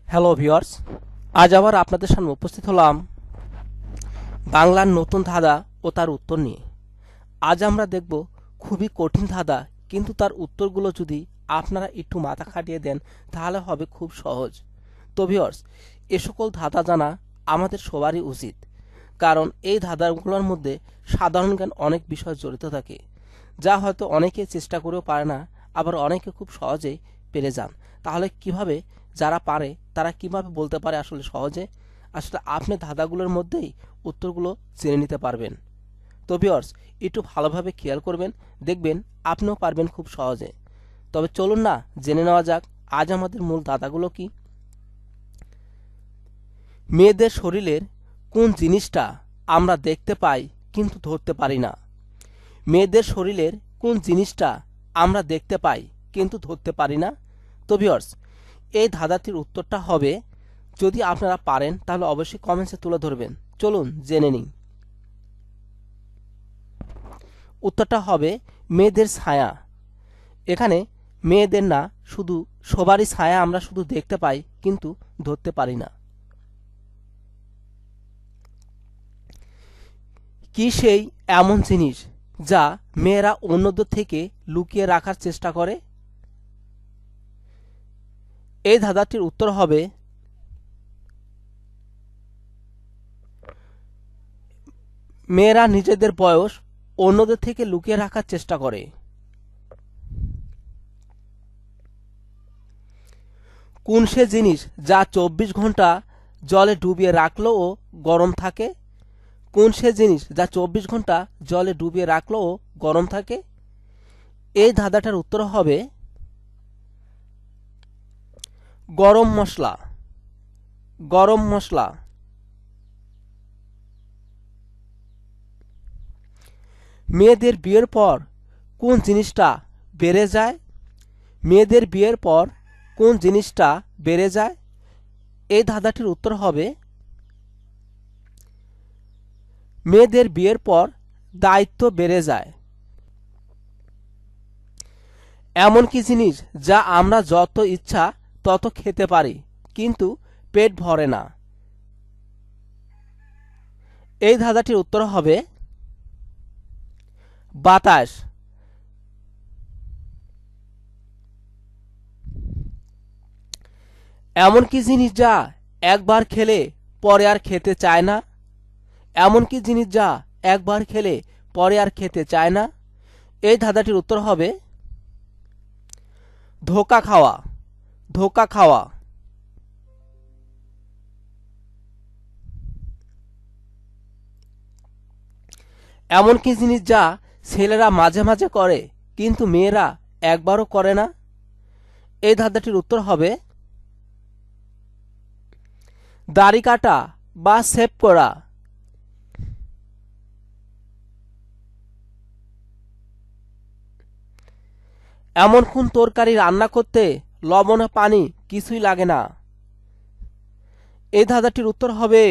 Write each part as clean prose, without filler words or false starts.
Hello viewers, আজ আবার আপনাদের সামনে উপস্থিত হলাম বাংলার নতুন ধাঁধা ও তার উত্তর নিয়ে। আজ আমরা দেখব খুবই কঠিন ধাঁধা, কিন্তু তার উত্তরগুলো যদি আপনারা একটু মাথা খাটিয়ে দেন তাহলে হবে খুব সহজ। তো ভিউয়ার্স, এ সকল ধাঁধা জানা আমাদের সবারই উচিত, কারণ এই ধাঁধাগুলোর মধ্যে সাধারণ জ্ঞান অনেক বিষয় জড়িত থাকে, যা হয়তো অনেকে চেষ্টা করেও পারে না, আবার অনেকে খুব সহজেই পেরে যান। তাহলে কিভাবে যারা পারে তারা কিভাবে বলতে পারে আসলে সহজে? আসলে আপনি ধাঁধাগুলোর মধ্যেই উত্তরগুলো জেনে নিতে পারবেন। তো ভিউয়ার্স, একটু ভালোভাবে খেয়াল করবেন, দেখবেন আপনিও পারবেন খুব সহজে। তবে চলুন না জেনে নেওয়া যাক আজ আমাদের মূল ধাঁধাগুলো কি। মেয়েদের শরীরের কোন জিনিসটা আমরা দেখতে পাই কিন্তু ধরতে পারি না? মেয়েদের শরীরের কোন জিনিসটা আমরা দেখতে পাই কিন্তু ধরতে পারি না? তো ভিউয়ার্স, এই ধাঁধাটির উত্তরটা হবে, যদি আপনারা পারেন তাহলে অবশ্যই কমেন্টসে তুলে ধরবেন। চলুন জেনে নিই। উত্তরটা হবে মেয়েদের ছায়া। এখানে মেয়েদের না, শুধু সবারই ছায়া আমরা শুধু দেখতে পাই কিন্তু ধরতে পারি না। কি সেই এমন জিনিস যা মেয়েরা অন্যদের থেকে লুকিয়ে রাখার চেষ্টা করে? এই ধাঁধাটির উত্তর হবে মেয়েরা নিজেদের বয়স অন্যদের থেকে লুকিয়ে রাখার চেষ্টা করে। কোন সে জিনিস যা 24 ঘন্টা জলে ডুবিয়ে রাখলেও গরম থাকে? কোন সে জিনিস যা 24 ঘন্টা জলে ডুবিয়ে রাখলেও গরম থাকে? এই ধাঁধাটার উত্তর হবে গরম মশলা। গরম মশলা। মেয়েদের বিয়ের পর কোন জিনিসটা বেড়ে যায়? মেয়েদের বিয়ের পর কোন জিনিসটা বেড়ে যায়? এই ধাঁধাটির উত্তর হবে মেয়েদের বিয়ের পর দায়িত্ব বেড়ে যায়। এমন কি জিনিস যা আমরা যত ইচ্ছা তত খেতে পারি কিন্তু পেট ভরে না? এই ধাঁধাটির উত্তর হবে বাতাস। এমন কি জিনিস যা একবার খেলে পরে আর খেতে চায় না? এমন কি জিনিস যা একবার খেলে পরে আর খেতে চায় না? এই ধাঁধাটির উত্তর হবে ধোঁকা খাওয়া। ধোঁকা খাওয়া। এমন কি জিনিস যা ছেলেরা মাঝে মাঝে করে কিন্তু মেয়েরা একবারও করে না? এই ধাঁধাটির উত্তর হবে দাড়ি কাটা বা শেভ করা। এমন কোন তরকারি রান্না করতে লবণ পানি কিছুই লাগে না? এই ধাঁধাটির উত্তর হবে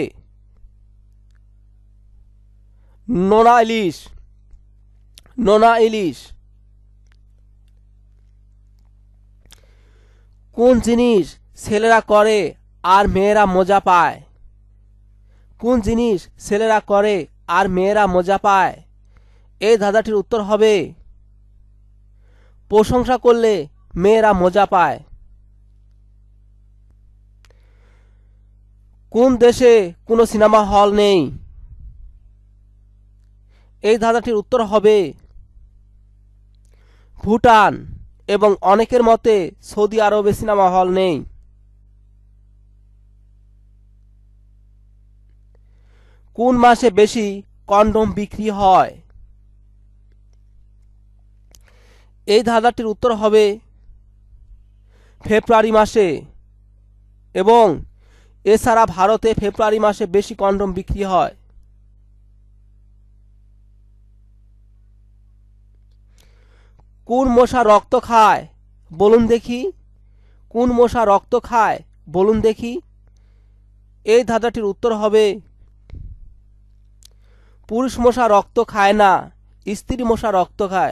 নোনা ইলিশ। নোনা ইলিশ। কোন জিনিস ছেলেরা করে আর মেয়েরা মজা পায়? কোন জিনিস ছেলেরা করে আর মেয়েরা মজা পায়? এই ধাঁধাটির উত্তর হবে প্রশংসা করলে মেয়েরা মজা পায়। কোন দেশে কোনো সিনেমা হল নেই? এই ধাঁধাটির উত্তর হবে ভুটান, এবং অনেকের মতে সৌদি আরবে সিনেমা হল নেই। কোন মাসে বেশি কন্ডম বিক্রি হয়? এই ধাঁধাটির উত্তর হবে ফেব্রুয়ারি মাসে, এবং এছাড়া ভারতে ফেব্রুয়ারি মাসে বেশি কন্ডম বিক্রি হয়। কোন মশা রক্ত খায় বলুন দেখি? কোন মশা রক্ত খায় বলুন দেখি? এই ধাঁধাটির উত্তর হবে পুরুষ মশা রক্ত খায় না, স্ত্রী মশা রক্ত খায়।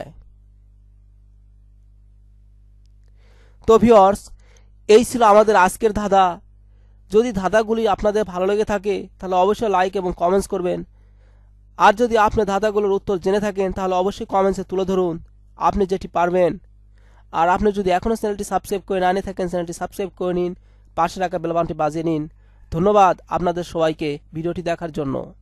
তো ভিউয়ার্স, এই ছিল আমাদের আজকের ধাঁধা। যদি ধাঁধাগুলি আপনাদের ভালো লেগে থাকে তাহলে অবশ্যই লাইক এবং কমেন্টস করবেন। আর যদি আপনি ধাঁধাগুলোর উত্তর জেনে থাকেন তাহলে অবশ্যই কমেন্টসে তুলে ধরুন আপনি যেটি পারবেন। আর আপনি যদি এখনও চ্যানেলটি সাবস্ক্রাইব করে না নিয়ে থাকেন চ্যানেলটি সাবস্ক্রাইব করে নিন, পাশে রাখা বেল বাটনটি বাজিয়ে নিন। ধন্যবাদ আপনাদের সবাইকে ভিডিওটি দেখার জন্য।